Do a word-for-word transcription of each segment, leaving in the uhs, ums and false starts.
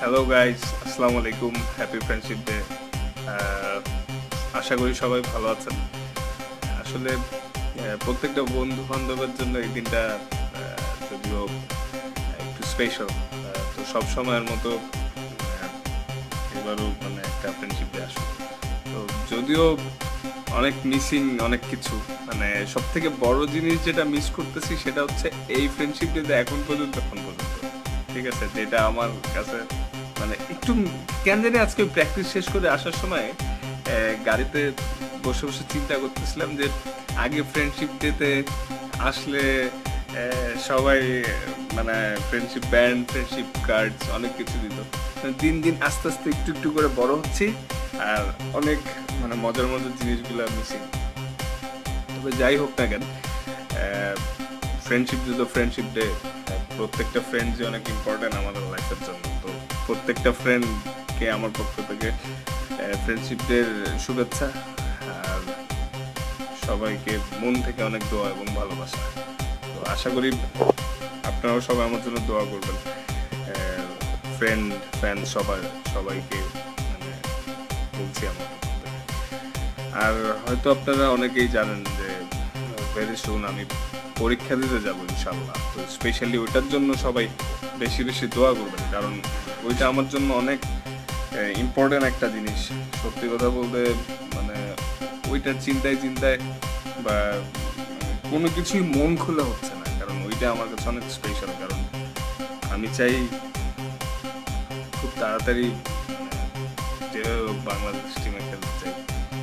Hello guys, আসসালামু আলাইকুম। Happy friendship day. আশা করি সবাই ভালো আছেন। আসলে আহ, প্রত্যেকটা বন্ধু বান্ধবের জন্য এই দিনটা আহ, যদিও একটু স্পেশাল, তো সব সময়ের মতো আহ, এবারও মানে একটা ফ্রেন্ডশিপ ডে আসলো। তো যদিও অনেক মিসিং, অনেক কিছু, মানে সব থেকে বড় জিনিস যেটা মিস করতেছি সেটা হচ্ছে এই ফ্রেন্ডশিপ ডেতে এখন পর্যন্ত এখন পর্যন্ত ঠিক আছে, যেটা আমার কাছে মানে একটু কেন জানি আজকে প্র্যাকটিস শেষ করে আসার সময় আহ, গাড়িতে বসে বসে চিন্তা করতেছিলাম যে আগে ফ্রেন্ডশিপ ডেতে আসলে আহ, সবাই মানে ফ্রেন্ডশিপ ব্যান্ড, ফ্রেন্ডশিপ কার্ডস অনেক কিছু দিত। দিন দিন আস্তে আস্তে একটু একটু করে বড় হচ্ছি আর অনেক মানে মজার মজার জিনিসগুলো মিসিং। তবে যাই হোক না কেন, ফ্রেন্ডশিপ ডে তো ফ্রেন্ডশিপ ডে, প্রত্যেকটা ফ্রেন্ড যে অনেক ইম্পর্টেন্ট আমাদের লাইফের জন্য। তো প্রত্যেকটা ফ্রেন্ডকে আমার পক্ষ থেকে ফ্রেন্ডশিপ ডের শুভেচ্ছা, আর সবাইকে মন থেকে অনেক দোয়া এবং ভালোবাসা। তো আশা করি আপনারাও সবাই আমার জন্য দোয়া করবেন, ফ্রেন্ড ফ্যান সবার সবাইকে মানে বলছি আমার পক্ষ থেকে। আর হয়তো আপনারা অনেকেই জানেন যে ভেরি সুন আমি পরীক্ষা দিতে যাবো ইনশাল্লাহ। তো স্পেশালি ওইটার জন্য সবাই বেশি বেশি দোয়া করবেন, কারণ ওইটা আমার জন্য অনেক ইম্পর্টেন্ট একটা জিনিস। সত্যি কথা বলতে মানে ওইটার চিন্তায় চিন্তায় বা কোনো কিছুই মন খুলে হচ্ছে না, কারণ ওইটা আমার কাছে অনেক স্পেশাল। কারণ আমি চাই খুব তাড়াতাড়ি যে বাংলাদেশ টিমে খেলতে চাই,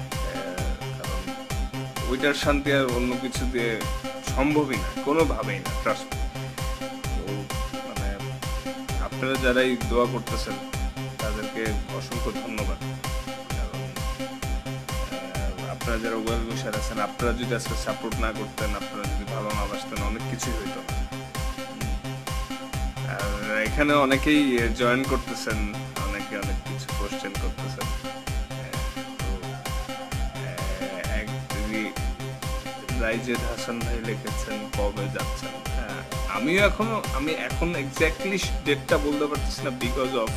কারণ ওইটার শান্তি আর অন্য কিছু দিয়ে সম্ভবই না, কোনোভাবেই না, ট্রাস্ট। তো মানে আপনারা যারা এই দোয়া করতেছেন তাদেরকে অসংখ্য ধন্যবাদ। কারণ আপনারা যারা ওয়েল উইশার আছেন, আপনারা যদি আজকে সাপোর্ট না করতেন, আপনারা যদি ভালো না বাসতেন, অনেক কিছুই হইতো না। আর এখানে অনেকেই জয়েন করতেছেন, অনেকে অনেক কিছু কোশ্চেন করতেছেন। রাইজেদ হাসান ভাই লিখেছেন কবে যাচ্ছেন। হ্যাঁ, আমিও এখনো আমি এখন এক্স্যাক্টলি ডেটটা বলতে পারতেছি না, বিকজ অফ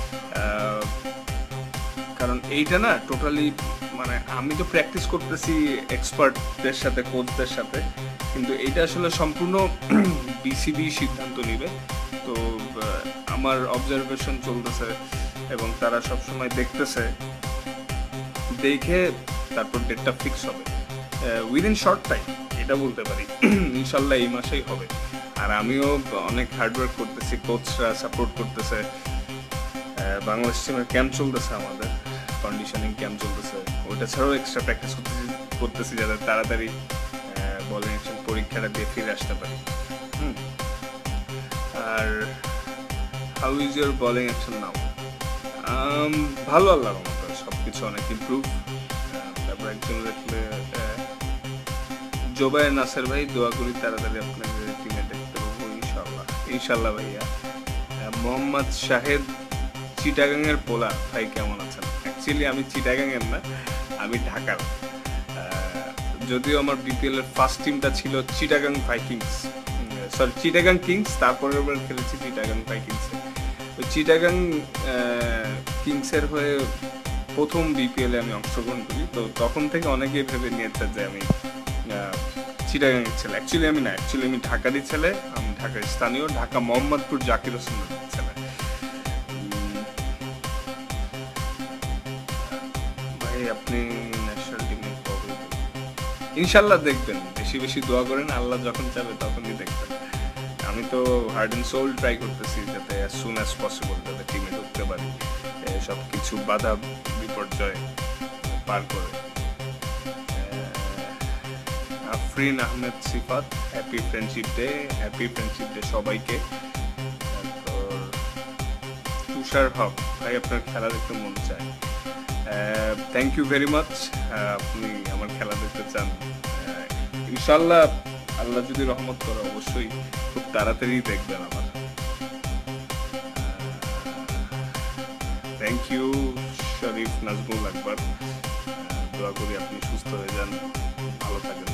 কারণ এইটা না টোটালি মানে আমি তো প্র্যাকটিস করতেছি এক্সপার্টদের সাথে, কোচদের সাথে, কিন্তু এইটা আসলে সম্পূর্ণ বিসিবি সিদ্ধান্ত নিবে। তো আমার অবজারভেশন চলতেছে এবং তারা সবসময় দেখতেছে, দেখে তারপর ডেটটা ফিক্স হবে উইদিন শর্ট টাইম, এটা বলতে পারি ইনশাল্লাহ এই মাসেই হবে। আর আমিও অনেক হার্ডওয়ার্ক করতেছি, কোচরা সাপোর্ট করতেছে, বাংলাদেশ টিমের ক্যাম্প চলতেছে, আমাদের কন্ডিশনিং ক্যাম্প চলতেছে, ওইটা ছাড়াও এক্সট্রা প্র্যাকটিস করতেছি করতেছি যাতে তাড়াতাড়ি বলিং অ্যাকশন পরীক্ষাটা দিয়ে ফিরে আসতে পারি। হুম আর how is your bowling action now? ভালো, আল্লাহর রহমতে সব কিছু অনেক ইমপ্রুভ। তারপর একজন দেখলে জোবায়ের নাসের ভাই, দোয়া করি তাড়াতাড়ি আপনাকে টিমে দেখতে পাবো ইনশাল্লাহ। ইনশাল্লাহ ভাইয়া। মোহাম্মদ শাহেদ চিটাগাংয়ের পোলা ভাই, কেমন আছেন? অ্যাকচুয়ালি আমি চিটাগাংয়ের না, আমি ঢাকার। যদিও আমার বিপিএল এর ফার্স্ট টিমটা ছিল Chittagong Vikings, sorry Chittagong Kings, তারপরে আমরা খেলেছি চিটাগাং ভাইকিংস। ওই চিটাগাং কিংসের হয়ে প্রথম বিপিএল এ আমি অংশগ্রহণ করি। তো তখন থেকে অনেকেই ভেবে নিয়েছে যে আমি চিটাগাংয়ের ছেলে। অ্যাকচুয়ালি আমি না, অ্যাকচুয়ালি আমি ঢাকারই ছেলে, আমি ঢাকার স্থানীয়, ঢাকা মোহাম্মদপুর জাকির হোসেনের ছেলে। ভাই আপনি ন্যাশনাল টিমে কবে? ইনশাল্লাহ দেখবেন, বেশি বেশি দোয়া করেন, আল্লাহ যখন চাবে তখনই দেখবেন। আমি তো হার্ড অ্যান্ড সোল ট্রাই করতেছি যাতে অ্যাজ সুন অ্যাজ পসিবল যাতে টিমে ঢুকতে পারি, সব কিছু বাধা বিপর্যয় পার করে। Afrin Ahmed Sifat, happy friendship day, happy friendship day সবাইকে। তারপর তুষার হক ভাই, আপনার খেলা দেখতে মন চায়। থ্যাংক ইউ ভেরি মাচ, আপনি আমার খেলা দেখতে চান। ইনশাল্লাহ আল্লাহ যদি রহমত করে অবশ্যই খুব তাড়াতাড়ি দেখবেন আমার। থ্যাংক ইউ শরীফ নাজমুল আকবর, দোয়া করি আপনি সুস্থ হয়ে যান, ভালো থাকেন।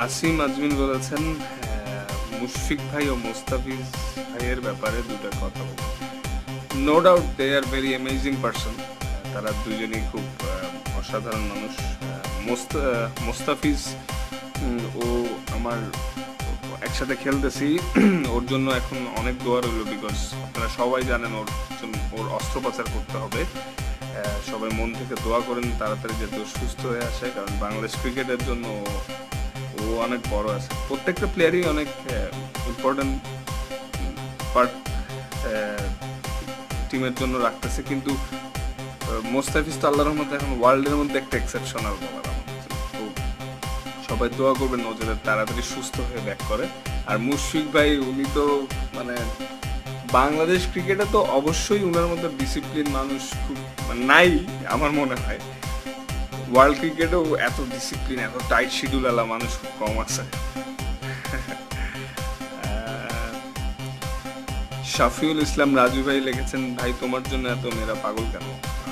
আসিম আজমিন বলেছেন মুশফিক ভাই ও মোস্তাফিজ ভাইয়ের ব্যাপারে দুটো কথা বলবো। No doubt they are very amazing person, তারা দুজনেই খুব অসাধারণ মানুষ। মোস্তাফিজ ও আমার একসাথে খেলতেছি, ওর জন্য এখন অনেক দোয়া রইল, বিকজ আপনারা সবাই জানেন ওর জন্য ওর অস্ত্রোপচার করতে হবে। সবাই মন থেকে দোয়া করেন তাড়াতাড়ি যাতে সুস্থ হয়ে আসে, কারণ বাংলাদেশ ক্রিকেটের জন্য ও অনেক বড় আছে। প্রত্যেকটা প্লেয়ারই অনেক ইম্পর্টেন্ট পার্ট টিমের জন্য রাখতেছে, কিন্তু মোস্তাফিজ তো আল্লাহর রহমতে এখন ওয়ার্ল্ডের মধ্যে একটা এক্সেপশনাল বলার আমার। তো সবাই দোয়া করবেন ও যাতে তাড়াতাড়ি সুস্থ হয়ে ব্যাক করে। আর মুশফিক ভাই উনি তো মানে বাংলাদেশ ক্রিকেটে তো অবশ্যই উনার মধ্যে ডিসিপ্লিন মানুষ খুব নাই আমার মনে হয়। ওয়ার্ল্ড ক্রিকেটেও এত ডিসিপ্লিন এত টাইট শিডিউল আলা মানুষ খুব কম আছে। শাফিউল ইসলাম রাজু ভাই লিখেছেন, ভাই তোমার জন্য এত মেয়েরা পাগল কেন?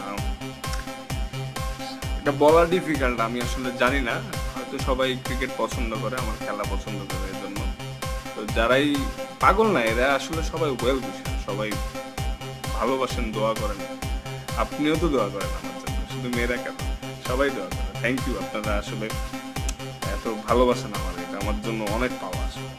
এটা বলা ডিফিকাল্ট, আমি আসলে জানি না, হয়তো সবাই ক্রিকেট পছন্দ করে, আমার খেলা পছন্দ করে, এর জন্য। তো যারাই পাগল না, এরা আসলে সবাই ওয়েল বুঝেন, সবাই ভালোবাসেন, দোয়া করেন। আপনিও তো দোয়া করেন আমার জন্য, শুধু মেয়েরা কেন, সবাই দোয়া করে। থ্যাংক ইউ, আপনারা আসলে এত ভালোবাসেন আমার, এটা আমার জন্য অনেক পাওয়া আসলে।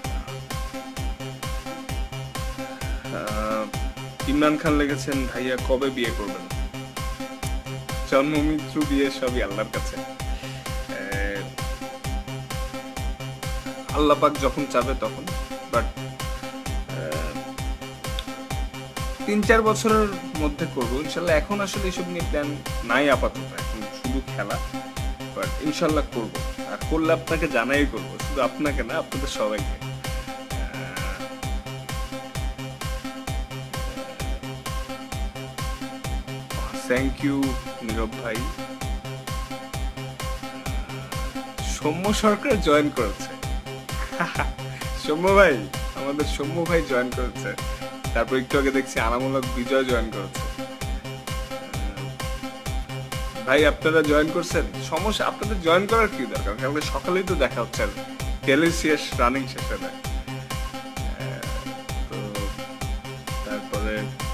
ইমরান খান লিখেছেন, ভাইয়া কবে বিয়ে করবেন? জন্ম মৃত্যু বিয়ে সবই আল্লাহর কাছে, আল্লাহ পাক যখন চাবে তখন। বাট তিন চার বছরের মধ্যে করবো ইনশাল্লাহ। এখন আসলে এইসব নিয়ে প্ল্যান নাই আপাতত, এখন শুধু খেলা। বাট ইনশাল্লাহ করবো, আর করলে আপনাকে জানাই করবো, শুধু আপনাকে না, আপনাদের সবাইকে। থ্যাংক ইউ নীরব ভাই। সৌম্য সরকার জয়েন করেছে, সৌম্য ভাই, আমাদের সৌম্য ভাই জয়েন করেছে। তারপর একটু আগে দেখছি আনামূলক বিজয় জয়েন করেছে। ভাই আপনারা জয়েন করছেন, সমস্যা আপনাদের জয়েন করার কি দরকার, কারণ সকালেই তো দেখা হচ্ছে, টেলি শেষ, রানিং শেষে না। তো তারপরে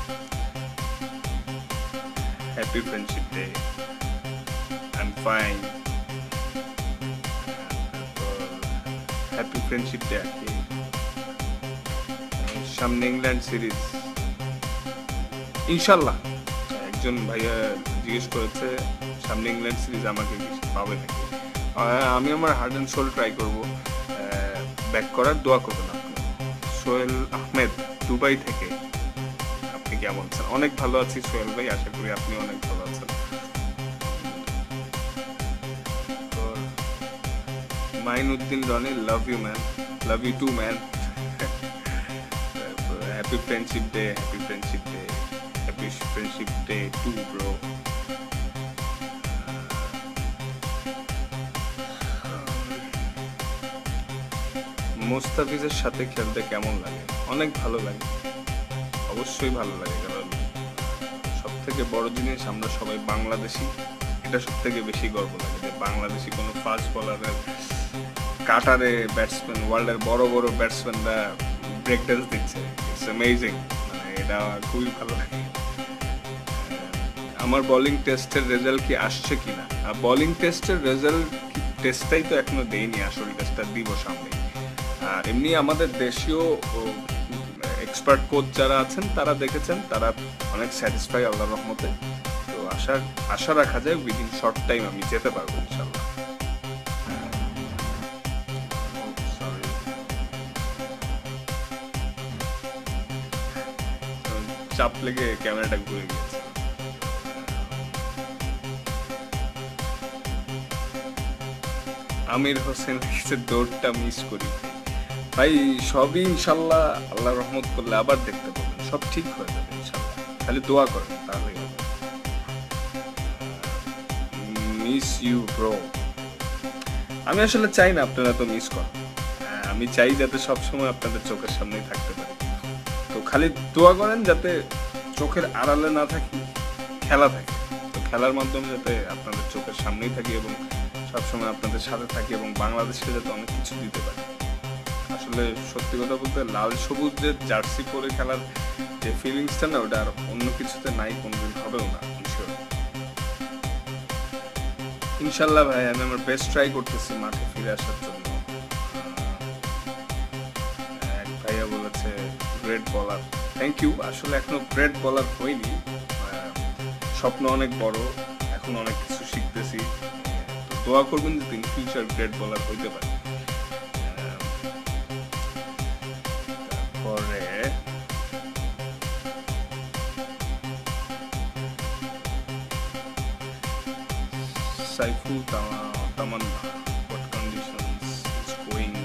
happy friendship day, I am fine. Happy friendship day. আর কি সামনে ইংল্যান্ড সিরিজ ইনশাল্লাহ। একজন ভাইয়া জিজ্ঞেস করেছে সামনে ইংল্যান্ড সিরিজ আমাকে পাবে নাকি। আমি আমার হার্ট অ্যান্ড সোল ট্রাই করবো ব্যাক করার, দোয়া করবেন আপনি। সোহেল আহমেদ দুবাই থেকে, আপনি কেমন আছেন? অনেক ভালো আছি সোহেল ভাই, আশা করি আপনি অনেক ভালো আছেন। Mainuddin Roni, love you man, love you too man. Happy friendship day, happy friendship day, happy friendship day to bro. মোস্তাফিজের সাথে খেলতে কেমন লাগে? অনেক ভালো লাগে, অবশ্যই ভালো লাগে, কারণ সব থেকে বড় জিনিস আমরা সবাই বাংলাদেশি, এটা সব থেকে বেশি গর্ব লাগে যে বাংলাদেশি কোনো ফাস্ট বলারের কাটারে ব্যাটসম্যান, ওয়ার্ল্ডের বড় বড় ব্যাটসম্যানরা ব্রেক ড্যান্স দিচ্ছে। ইটস অ্যামেজিং, মানে এটা খুবই ভালো লাগে। আমার বোলিং টেস্টের রেজাল্ট কি আসছে কিনা? বোলিং টেস্টের রেজাল্ট টেস্টটাই তো এখনো দেয়নি, আসল টেস্টটা দিব সামনে। আর এমনি আমাদের দেশীয় এক্সপার্ট কোচ যারা আছেন তারা দেখেছেন, তারা অনেক স্যাটিসফাই আল্লাহর রহমতে। তো আশা আশা রাখা যায় উইদিন শর্ট টাইম আমি যেতে পারবো ইনশাল্লাহ। চাপ লেগে ক্যামেরাটা ঘুরে গিয়েছে। আমির হোসেন দৌড়টা মিস করি ভাই, সবই ইনশাল্লাহ আল্লাহর রহমত করলে আবার দেখতে পাবেন, সব ঠিক হয়ে যাবে ইনশাল্লাহ, খালি দোয়া করেন তাহলেই হবে। Miss you bro. আমি আসলে চাই না আপনারা তো মিস করেন, আমি চাই যাতে সবসময় আপনাদের চোখের সামনেই থাকতে পারি। তো খালি দোয়া করেন যাতে চোখের আড়ালে না থাকি, খেলা থাকে। তো খেলার মাধ্যমে যাতে আপনাদের চোখের সামনেই থাকি এবং সবসময় আপনাদের সাথে থাকি এবং বাংলাদেশকে যাতে অনেক কিছু দিতে পারি। আসলে সত্যি কথা বলতে লাল সবুজ যে জার্সি পরে খেলার যে ফিলিংসটা না, ওটা আর অন্য কিছুতে নাই, কোনোদিন হবেও না। ইনশাল্লাহ ভাই, আমি আমার বেস্ট ট্রাই করতেছি মাঠে ফিরে আসার জন্য। এক ভাইয়া বলেছে গ্রেট বলার, থ্যাংক ইউ। আসলে এখনো গ্রেট বলার হয়নি, স্বপ্ন অনেক বড়, এখন অনেক কিছু শিখতেছি। তো দোয়া করবেন যে ইন ফিউচার গ্রেট বলার হইতে পারে। তারপরে সাইফুল তামান্না, what conditions is going?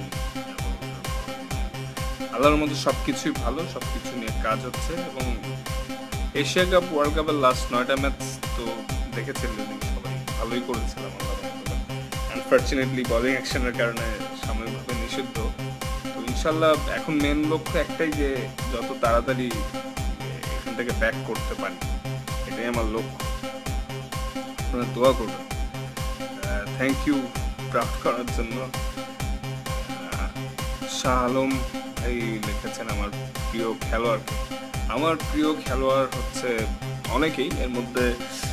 আল্লাহর মধ্যে সবকিছুই ভালো, সবকিছু নিয়ে কাজ হচ্ছে। এবং এশিয়া কাপ, ওয়ার্ল্ড কাপের লাস্ট নয়টা ম্যাচ তো দেখেছিলেন সবাই, ভালোই করেছিলাম আল্লাহর মধ্যে। আনফর্চুনেটলি বোলিং অ্যাকশনের কারণে সাময়িকভাবে নিষিদ্ধ। তো ইনশাল্লাহ এখন মেন লক্ষ্য একটাই, যে যত তাড়াতাড়ি এখান থেকে ব্যাক করতে পারি, এটাই আমার লক্ষ্য। আপনারা দোয়া করবেন। থ্যাংক ইউ ড্রাফট করার জন্য। শাহ আলম ভাই লিখেছেন আমার প্রিয় খেলোয়াড়। আমার প্রিয় খেলোয়াড় হচ্ছে অনেকেই, এর মধ্যে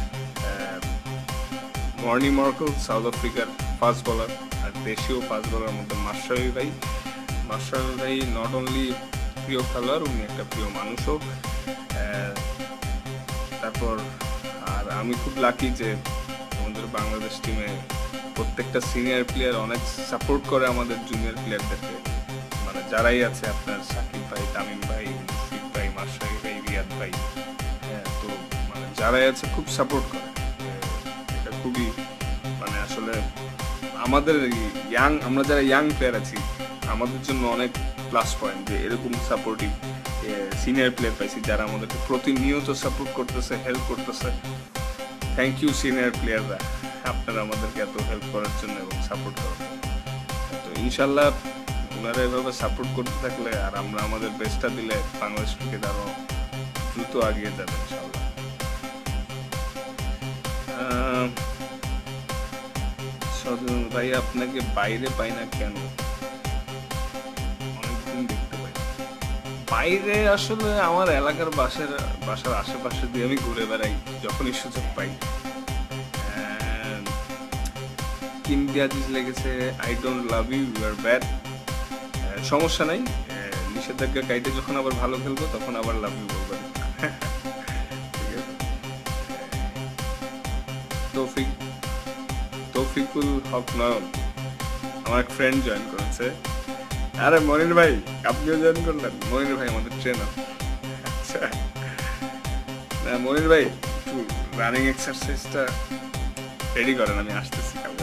মর্নি মার্কেল সাউথ আফ্রিকার ফাস্ট বোলার, আর দেশীয় ফাস্ট বোলার মধ্যে মাশরাফি ভাই। মাশরাফি ভাই নট অনলি প্রিয় খেলোয়াড়, উনি একটা প্রিয় মানুষও। তারপর আর আমি খুব লাকি যে আমাদের বাংলাদেশ টিমে প্রত্যেকটা সিনিয়র প্লেয়ার অনেক সাপোর্ট করে আমাদের জুনিয়র প্লেয়ারদেরকে। মানে যারাই আছে, আপনার সাকিব ভাই, তামিম ভাই, মুশফিক ভাই, মাশরাফি ভাই, রিয়াদ ভাই, হ্যাঁ, তো মানে যারাই আছে খুব সাপোর্ট করে। এটা খুবই মানে আসলে আমাদের ইয়াং, আমরা যারা ইয়াং প্লেয়ার আছি, আমাদের জন্য অনেক প্লাস পয়েন্ট যে এরকম সাপোর্টিভ সিনিয়র প্লেয়ার পাইছি, যারা আমাদেরকে প্রতিনিয়ত সাপোর্ট করতেছে, হেল্প করতেছে। থ্যাংক ইউ সিনিয়র প্লেয়াররা, আপনারা আমাদেরকে এত হেল্প করার জন্য এবং সাপোর্ট করার জন্য। তো ইনশাল্লাহ ওনারা এভাবে সাপোর্ট করতে থাকলে আর আমরা আমাদের বেস্টটা দিলে বাংলাদেশ ক্রিকেট আরো দ্রুত এগিয়ে যাবে ইনশাল্লাহ। সজল ভাই, আপনাকে বাইরে পাই না কেন? অনেকদিন দেখতে পাই বাইরে। আসলে আমার এলাকার বাসার বাসার আশেপাশে দিয়ে আমি ঘুরে বেড়াই যখনই সুযোগ পাই। ইন্ডিয়া জিজ লেগেছে I don't love you, you are bad. সমস্যা নাই, নিষেধাজ্ঞা কাইটে যখন আবার ভালো খেলবো তখন আবার লাভ ইউ বলবেন। ঠিক আছে। তৌফিক তৌফিকুল হক নয়ন, আমার এক ফ্রেন্ড জয়েন করেছে। আরে মনির ভাই, আপনিও জয়েন করলেন? মনির ভাই আমাদের ট্রেনার। আচ্ছা, মনির ভাই একটু রানিং এক্সারসাইজটা রেডি করেন, আমি আসতেছি কালকে।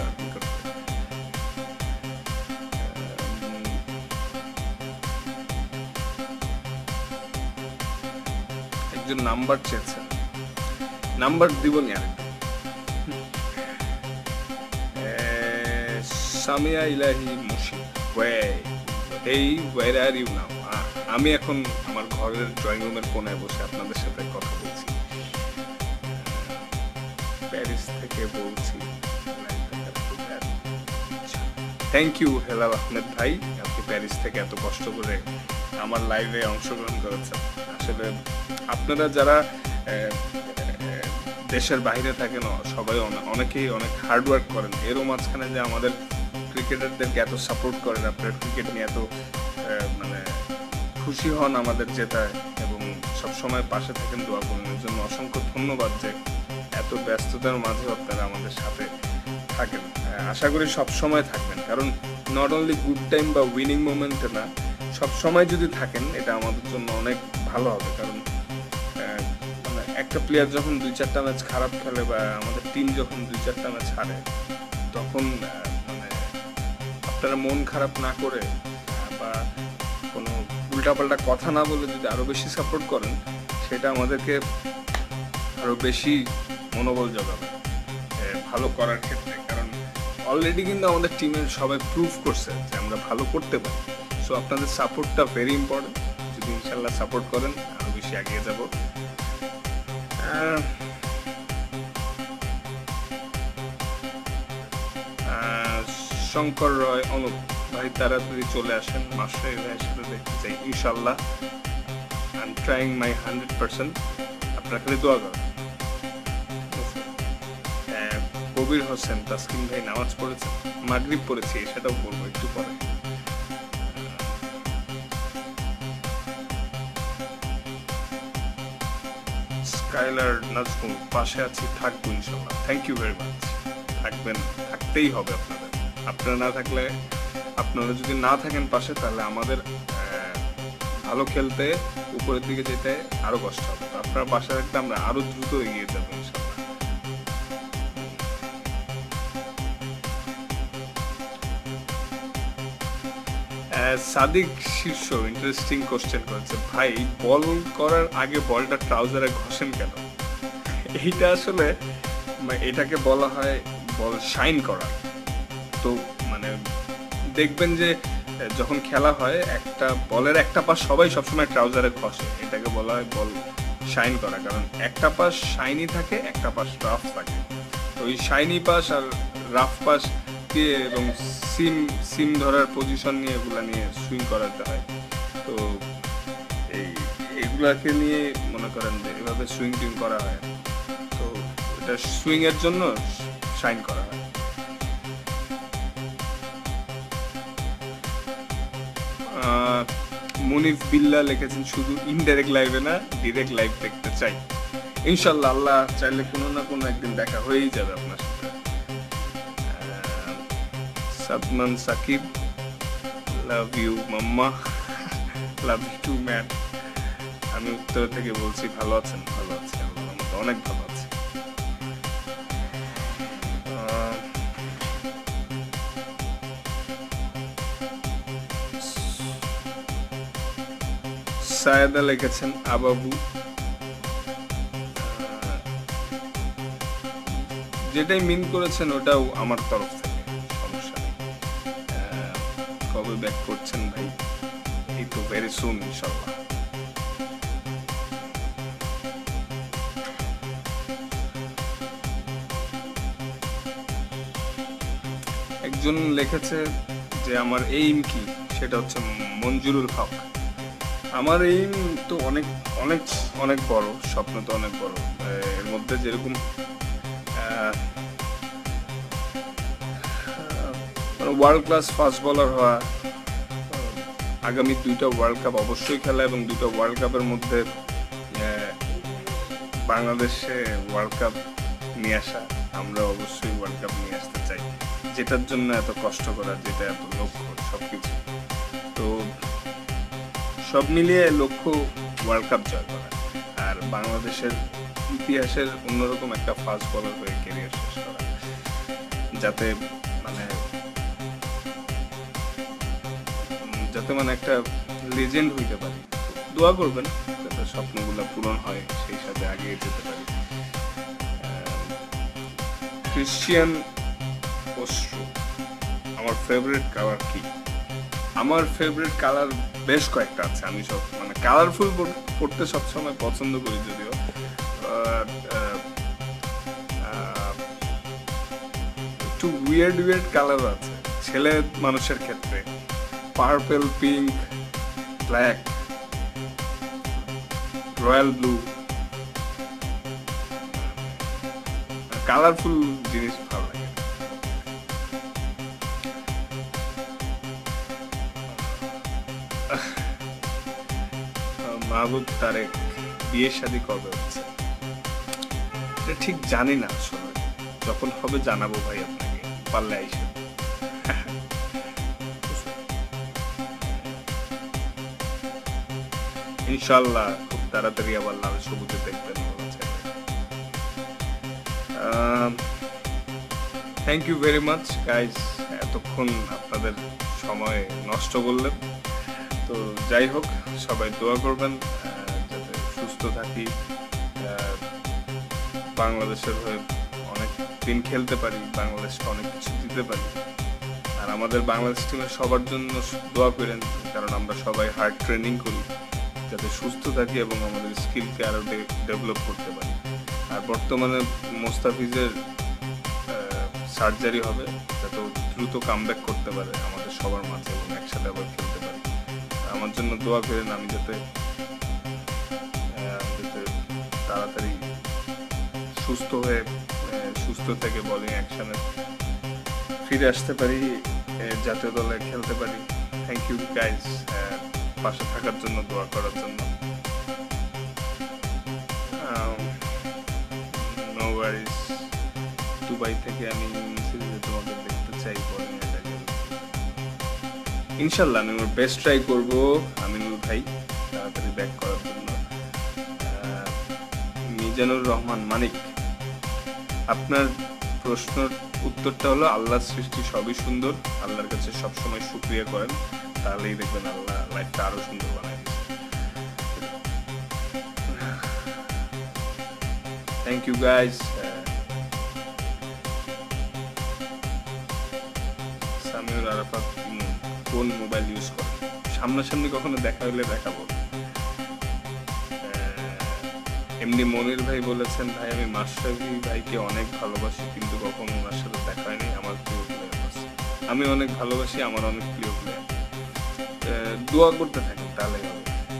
একজন নাম্বার চেয়েছে, নাম্বার দিব নি আর। সামিয়া ইলাহি মুশি, এই ওয়ের আর ইউ নাও? আমি এখন আমার ঘরের ড্রয়িং রুমের কোনায় বসে আপনাদের সাথে কথা বলছি। প্যারিস থেকে বলছি। থ্যাংক ইউ হেলাল আহমেদ ভাই, আপনি প্যারিস থেকে এত কষ্ট করে আমার লাইভে অংশগ্রহণ করেছেন। আসলে আপনারা যারা দেশের বাইরে থাকেন সবাই অনেকেই অনেক হার্ড ওয়ার্ক করেন, এরও মাঝখানে যে আমাদের ক্রিকেটারদেরকে এত সাপোর্ট করেন, আপনার ক্রিকেট নিয়ে এত মানে খুশি হন আমাদের জেতায় এবং সবসময় পাশে থাকেন, দোয়া করেন, এর জন্য অসংখ্য ধন্যবাদ যে এত ব্যস্ততার মাঝেও আপনারা আমাদের সাথে থাকেন। আশা করি সব সময় থাকবেন, কারণ নট অনলি গুড টাইম বা উইনিং মোমেন্টে না, সব সময় যদি থাকেন এটা আমাদের জন্য অনেক ভালো হবে। কারণ মানে একটা প্লেয়ার যখন দুই চারটা ম্যাচ খারাপ খেলে বা আমাদের টিম যখন দুই চারটা ম্যাচ হারে, তখন মানে আপনারা মন খারাপ না করে বা কোনো উল্টাপাল্টা কথা না বলে যদি আরো বেশি সাপোর্ট করেন, সেটা আমাদেরকে আরো বেশি মনোবল জোগাবে ভালো করার ক্ষেত্রে। কারণ অলরেডি কিন্তু আমাদের টিমের সবাই প্রুভ করছে যে আমরা ভালো করতে পারি। সো আপনাদের সাপোর্টটা ভেরি ইম্পর্টেন্ট। যদি ইনশাল্লাহ সাপোর্ট করেন আরো বেশি এগিয়ে যাব। শঙ্কর রয়, অনুপ ভাই তাড়াতাড়ি চলে আসেন, মাস্টার ভাইয়ের সাথে দেখতে চাই ইনশাল্লাহ। I am trying my hundred percent, আপনারা খালি দোয়া করেন। কবির হোসেন, তাসকিন ভাই নামাজ পড়েছেন? মাগরিব পড়েছি, সেটাও পড়বো একটু পরে। স্কাইলার নাজমুল, পাশে আছি, থাকবো ইনশাল্লাহ। Thank you very much. থাকবেন, থাকতেই হবে আপনাদের। আপনারা না থাকলে, আপনারা যদি না থাকেন পাশে, তাহলে আমাদের ভালো খেলতে, উপরের দিকে যেতে আরো কষ্ট হবে। আপনারা পাশে থাকলে আমরা আরো দ্রুত এগিয়ে যাবো ইনশাল্লাহ। সাদিক শীর্ষ ইন্টারেস্টিং কোশ্চেন করেছে, ভাই বল করার আগে বলটা ট্রাউজারে ঘষেন কেন? এইটা আসলে এটাকে বলা হয় বল শাইন করা। তো মানে দেখবেন যে যখন খেলা হয়, একটা বলের একটা পাশ সবাই সবসময় ট্রাউজারে ঘষে, এটাকে বলা হয় বল শাইন করা। কারণ একটা পাশ শাইনি থাকে, একটা পাশ রাফ থাকে। তো ওই শাইনি পাশ আর রাফ পাশ এবং সিম সিম ধরার পজিশন নিয়ে এগুলা নিয়ে সুইং করাতে হয়। তো এই এগুলাকে নিয়ে মনে করেন যে এভাবে সুইং টিং করা হয়। তো এটা সুইং এর জন্য শাইন করা হয়। মুনিফ বিল্লাহ লিখেছেন, শুধু ইনডাইরেক্ট লাইভে না, ডিরেক্ট লাইভ দেখতে চাই। ইনশাল্লাহ, আল্লাহ চাইলে কোনো না কোনো একদিন দেখা হয়েই যাবে আপনার সাথে। Sadman Sakib, love you mama, love you too man. আমি উত্তর থেকে বলছি, ভালো আছেন? ভালো আছি, অনেক ভালো আছি। সায়েদা লিখেছেন, আবাবু, যেটাই মিন করেছেন ওটাও আমার তরফ থেকে, সমস্যা নেই। কবে ব্যাক করছেন ভাই? এই তো ভেরি সুন ইনশাআল্লাহ। একজন লিখেছে যে আমার এইম কি, সেটা হচ্ছে মঞ্জুরুল হক। আমার এইম তো অনেক অনেক অনেক বড়, স্বপ্ন তো অনেক বড়। এর মধ্যে যেরকম ওয়ার্ল্ড ক্লাস ফাস্ট বোলার হওয়া, আগামী দুইটা ওয়ার্ল্ড কাপ অবশ্যই খেলা, এবং দুটো ওয়ার্ল্ড কাপের মধ্যে বাংলাদেশে ওয়ার্ল্ড কাপ নিয়ে আসা। আমরা অবশ্যই ওয়ার্ল্ড কাপ নিয়ে আসতে চাই, যেটার জন্য এত কষ্ট করা, যেটা এত লক্ষ্য, সবকিছু। তো সব মিলিয়ে লক্ষ্য ওয়ার্ল্ড কাপ জয় করা, আর বাংলাদেশের ইতিহাসের অন্যরকম একটা ফাস্ট বোলার হয়ে ক্যারিয়ার শেষ করা, যাতে মানে যাতে মানে একটা লেজেন্ড হইতে পারি। দোয়া করবেন যাতে স্বপ্নগুলো পূরণ হয়, সেই সাথে এগিয়ে যেতে পারি। ক্রিশ্চিয়ান অশ্রু, আমার ফেভারিট কালার কি? আমার ফেভারিট কালার বেশ কয়েকটা আছে। আমি সব মানে কালারফুল পড়তে সবসময় পছন্দ করি, যদিও একটু উইয়ার্ড উইয়ার্ড কালার আছে ছেলে মানুষের ক্ষেত্রে। Purple, pink, black, royal blue, colourful জিনিস ভালো লাগে। মাহবুব তারেক, বিয়ে শাদী কবে হচ্ছে? এটা ঠিক জানি না আসলে, যখন হবে জানাবো ভাই আপনাকে, পারলে আইসে। ইনশাল্লাহ খুব তাড়াতাড়ি আবার লাল সবুজে দেখবেন। Thank you very much guys, এতক্ষণ আপনাদের সময় নষ্ট করলেন। তো যাই হোক, সবাই দোয়া করবেন যাতে সুস্থ থাকি, বাংলাদেশের হয়ে অনেক দিন খেলতে পারি, বাংলাদেশকে অনেক কিছু দিতে পারি। আর আমাদের বাংলাদেশ টিমের সবার জন্য দোয়া করেন, কারণ আমরা সবাই হার্ড ট্রেনিং করি যাতে সুস্থ থাকি এবং আমাদের স্কিলকে আরো ডেভেলপ করতে পারি। আর বর্তমানে মোস্তাফিজের সার্জারি হবে, যাতে দ্রুত কামব্যাক করতে পারে আমাদের সবার মাঝে এবং একসাথে আবার খেলতে পারে। আমার জন্য দোয়া করেন, আমি যাতে যাতে তাড়াতাড়ি সুস্থ হয়ে সুস্থ থেকে বোলিং অ্যাকশনে ফিরে আসতে পারি, জাতীয় দলে খেলতে পারি। থ্যাংক ইউ গাইজ, পাশে থাকার জন্য, দোয়া করার জন্য। নো ওয়ারিস, দুবাই থেকে আমি সিরিজে তোমাকে দেখতে চাই বোলিং অ্যাটাকে। ইনশাল্লাহ আমি আমার বেস্ট ট্রাই করবো আমিনুল ভাই তাড়াতাড়ি ব্যাক করার জন্য। মিজানুর রহমান মানিক, আপনার প্রশ্নের উত্তরটা হলো আল্লাহর সৃষ্টি সবই সুন্দর, আল্লাহর কাছে সবসময় শুকরিয়া করেন, তাহলেই দেখবেন আল্লাহ লাইফটা আরো সুন্দর বানায় দিচ্ছে। Thank you guys. Samiul Arafat কোন মোবাইল ইউজ করেন? সামনাসামনি কখনো দেখা হলে দেখাবো। এমনি মনির ভাই বলেছেন, ভাই আমি মাশরাফি ভাইকে অনেক ভালোবাসি কিন্তু কখনো ওনার সাথে দেখা হয়নি, আমার প্রিয় প্লেয়ার আছে। আমি অনেক ভালোবাসি আমার অনেক প্রিয় প্লেয়ার, দোয়া করতে থাকেন তাহলে হবে।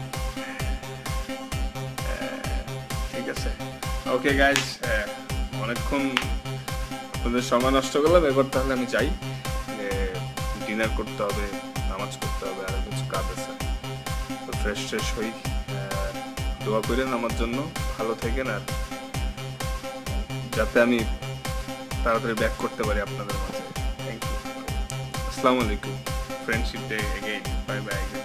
ঠিক আছে, ওকে গাইজ, অনেকক্ষণ আপনাদের সময় নষ্ট করলাম, এবার তাহলে আমি চাই ডিনার করতে হবে, নামাজ করতে হবে, আর কিছু কাজ আছে, তো ফ্রেশ ফ্রেশ হই। দোয়া করেন আমার জন্য, ভালো থাকেন, আর যাতে আমি তাড়াতাড়ি ব্যাক করতে পারি আপনাদের মাঝে। থ্যাংক ইউ, আসসালামু আলাইকুম, friendship day again, bye by.